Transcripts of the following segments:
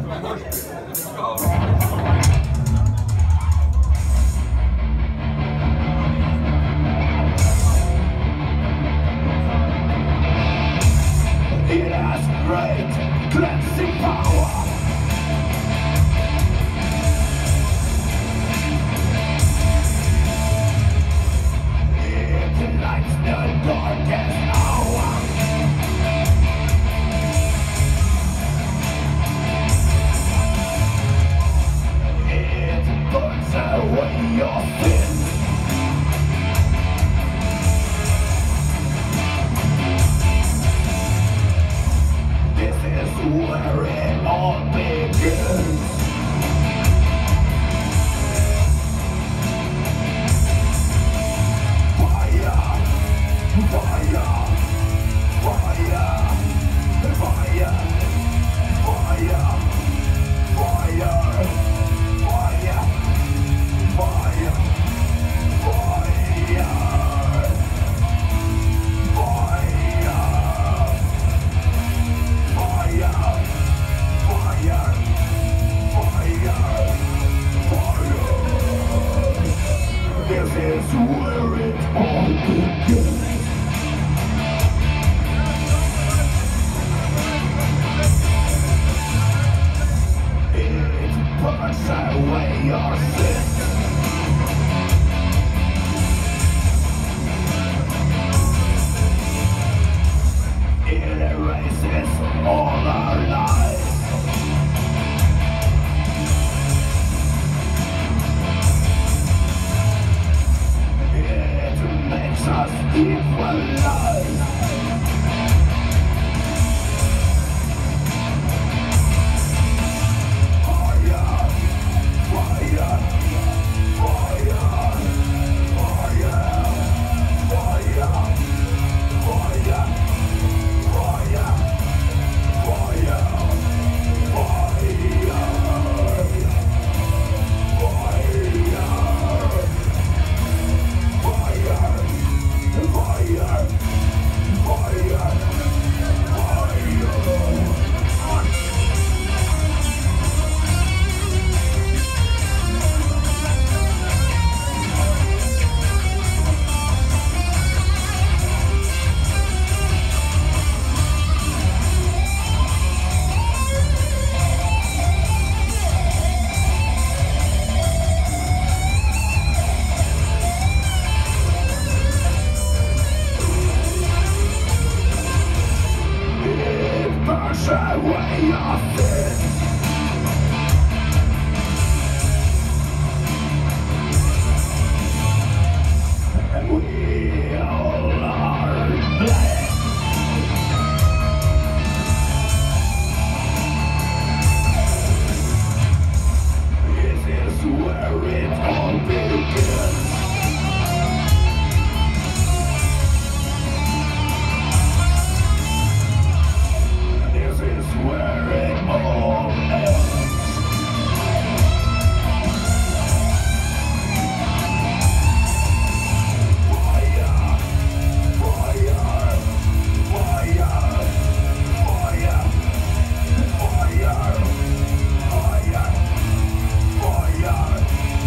It has great cleansing power. It lights the darkest hour. It burns away your sins. This is where it all begins. Fire, fire, fire, fire, fire, fire, fire, fire, this is where it all begins. It burns away your sins. It erases all our lives. It makes us equalize. Fire, fire, fire, fire, fire, fire. Away your sins. We all are black. This is where it all begins. Where it all ends. Fire, fire, fire, fire, fire, fire, fire,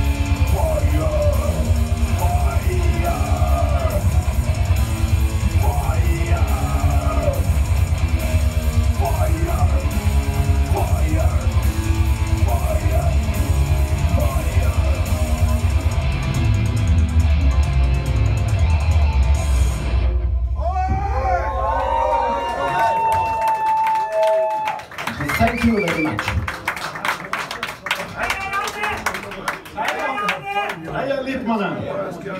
Thank you very much. Heja Littmannen!